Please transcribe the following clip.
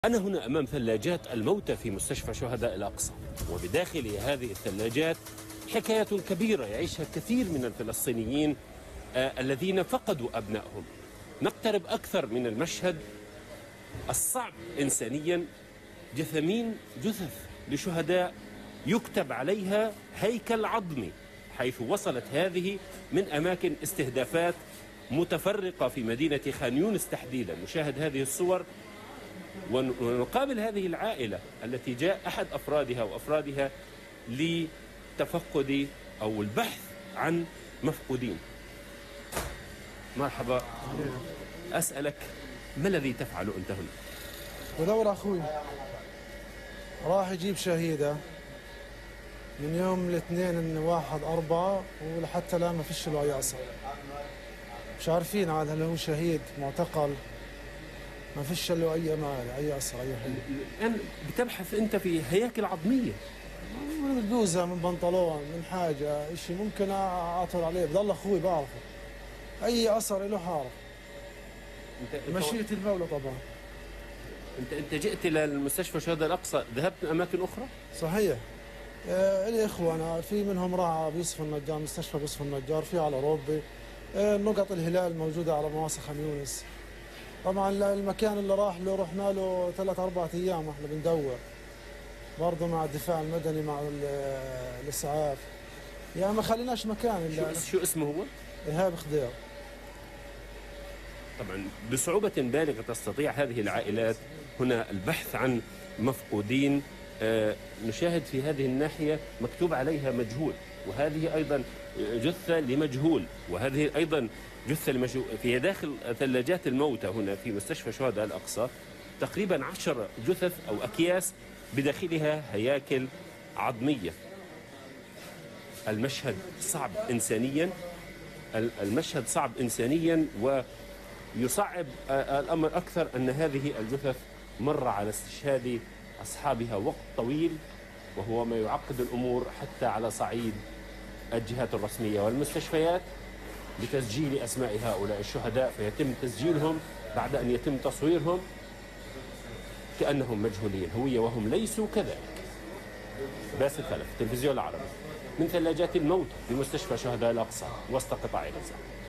أنا هنا أمام ثلاجات الموتى في مستشفى شهداء الأقصى، وبداخل هذه الثلاجات حكاية كبيرة يعيشها كثير من الفلسطينيين الذين فقدوا أبنائهم. نقترب أكثر من المشهد الصعب إنسانيا، جثث لشهداء يكتب عليها هيكل عظمي، حيث وصلت هذه من أماكن استهدافات متفرقة في مدينة خان يونس تحديدا. نشاهد هذه الصور ونقابل هذه العائلة التي جاء أحد أفرادها لتفقد أو البحث عن مفقودين. مرحبا، أسألك ما الذي تفعل أنت هنا؟ بدور أخوي راح يجيب شهيدة من يوم الاثنين 1/4 ولحتى الآن ما فيش له أي أثر. مش عارفين عاد هل هو شهيد معتقل، ما فيش له أي أمال أي أثر أي حاجة. الآن بتبحث أنت في هياكل عظمية، من بلوزة من بنطلون من حاجة شيء ممكن أعثر عليه. بضل أخوي بعرفه أي أثر له حارف. مشيئة المولى طبعا. أنت جئت للمستشفى شهداء الأقصى، ذهبت أماكن أخرى؟ صحيح. لي إخوة أنا في منهم راح بيوسف النجار، مستشفى بيوسف النجار، في على أوروبي، نقط الهلال موجودة على مواسع خان يونس. طبعا المكان اللي راح له رحنا له 3-4 أيام احنا بندور برضه مع الدفاع المدني مع الإسعاف، يعني ما خليناش مكان. شو اسمه هو؟ إيهاب خضير. طبعا بصعوبة بالغة تستطيع هذه العائلات هنا البحث عن مفقودين. نشاهد في هذه الناحية مكتوب عليها مجهول، وهذه أيضا جثة لمجهول، وهذه أيضا جثة لمجهول. في داخل ثلاجات الموتى هنا في مستشفى شهداء الأقصى تقريبا 10 جثث أو أكياس بداخلها هياكل عظمية. المشهد صعب إنسانيا، ويصعب الأمر أكثر أن هذه الجثث مر على استشهاد أصحابها وقت طويل، وهو ما يعقد الأمور حتى على صعيد الجهات الرسمية والمستشفيات لتسجيل أسماء هؤلاء الشهداء، فيتم تسجيلهم بعد أن يتم تصويرهم كأنهم مجهولي الهوية وهم ليسوا كذلك. باسل خلف، التلفزيون العربي، من ثلاجات الموت بمستشفى شهداء الأقصى وسط قطاع غزة.